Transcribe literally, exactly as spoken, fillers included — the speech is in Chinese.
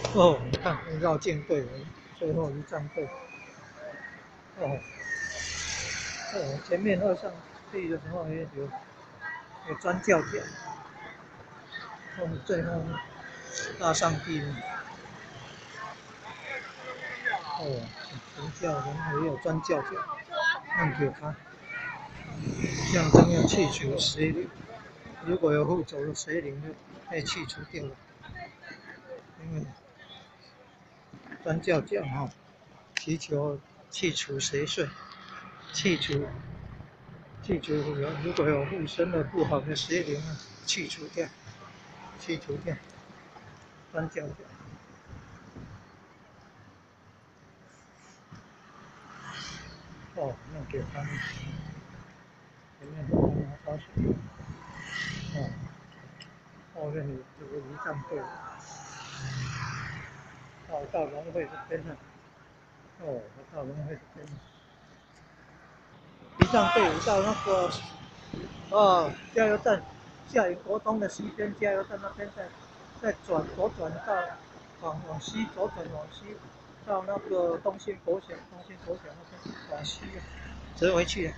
哦，你看绕境队最后一站队。哦，哦，前面二上去的时候也有有钻轿点，后面最后拉上地面。哦，神教人也有钻轿点，按给他，象征要去除邪灵。如果有护走的邪灵，就被去除掉了。因为钻轿点哈，祈求去除邪祟，去除去除有如果有附身的不好的邪灵啊，去除掉，去除掉，钻轿点。哦，那给他们前面都拿高水，哦，后面有这个仪仗队，到到龙会这边了，哦，到龙会这边了，仪仗队伍到那个哦加油站，下营国东的西边加油站那边再再转左转到往往西左转往西，到那个东兴国小，东兴国小那边往西折回去。